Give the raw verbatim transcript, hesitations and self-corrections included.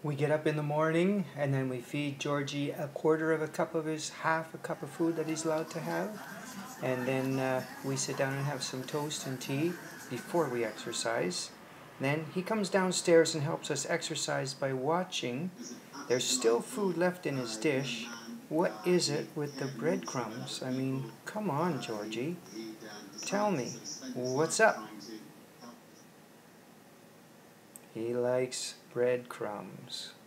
We get up in the morning and then we feed Georgie a quarter of a cup of his half a cup of food that he's allowed to have, and then uh, we sit down and have some toast and tea before we exercise. Then he comes downstairs and helps us exercise by watching. There's still food left in his dish. What is it with the breadcrumbs? I mean, come on, Georgie. Tell me, what's up? He likes breadcrumbs.